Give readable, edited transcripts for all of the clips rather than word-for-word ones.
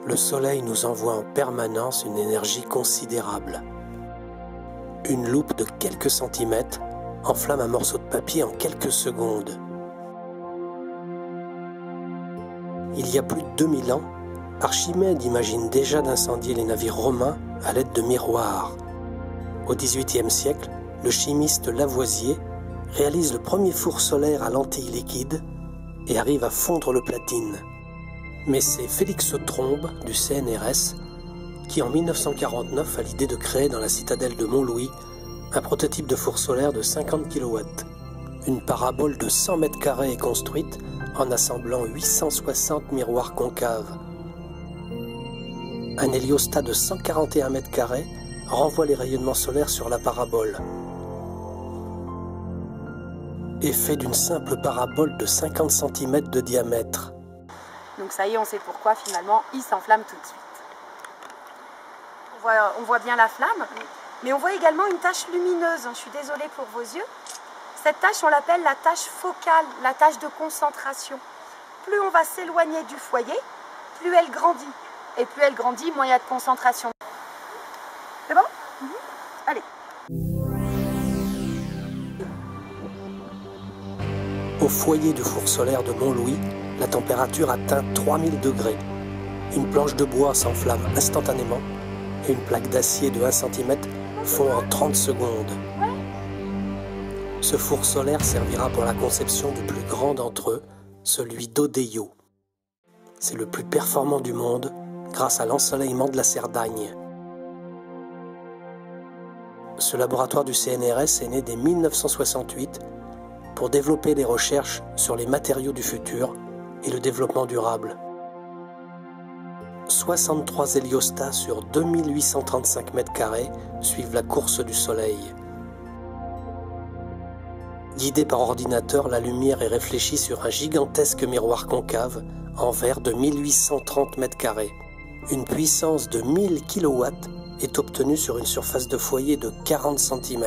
Le Soleil nous envoie en permanence une énergie considérable. Une loupe de quelques centimètres enflamme un morceau de papier en quelques secondes. Il y a plus de 2000 ans, Archimède imagine déjà d'incendier les navires romains à l'aide de miroirs. Au XVIIIe siècle, le chimiste Lavoisier réalise le premier four solaire à lentilles liquides et arrive à fondre le platine. Mais c'est Félix Trombe du CNRS qui en 1949 a l'idée de créer dans la citadelle de Montlouis un prototype de four solaire de 50 kW. Une parabole de 100 mètres carrés est construite en assemblant 860 miroirs concaves. Un héliostat de 141 mètres carrés renvoie les rayonnements solaires sur la parabole. Et fait d'une simple parabole de 50 cm de diamètre. Donc ça y est, on sait pourquoi finalement il s'enflamme tout de suite. On voit bien la flamme, mais on voit également une tache lumineuse. Je suis désolée pour vos yeux. Cette tache, on l'appelle la tache focale, la tache de concentration. Plus on va s'éloigner du foyer, plus elle grandit. Et plus elle grandit, moins il y a de concentration. C'est bon ? Allez. Au foyer du four solaire de Montlouis, la température atteint 3000 degrés. Une planche de bois s'enflamme instantanément et une plaque d'acier de 1 cm fond en 30 secondes. Ce four solaire servira pour la conception du plus grand d'entre eux, celui d'Odeyo. C'est le plus performant du monde grâce à l'ensoleillement de la Cerdagne. Ce laboratoire du CNRS est né dès 1968 pour développer des recherches sur les matériaux du futur et le développement durable. 63 héliostats sur 2835 mètres carrés suivent la course du Soleil. Guidée par ordinateur, la lumière est réfléchie sur un gigantesque miroir concave en verre de 1830 mètres carrés. Une puissance de 1000 kW est obtenue sur une surface de foyer de 40 cm.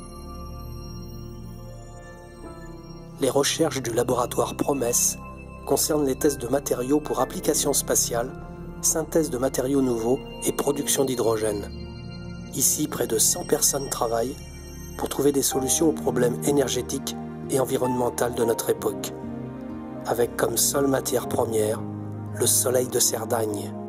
Les recherches du laboratoire Promesse concernent les tests de matériaux pour applications spatiales, synthèse de matériaux nouveaux et production d'hydrogène. Ici, près de 100 personnes travaillent pour trouver des solutions aux problèmes énergétiques et environnementaux de notre époque, avec comme seule matière première le soleil de Cerdagne.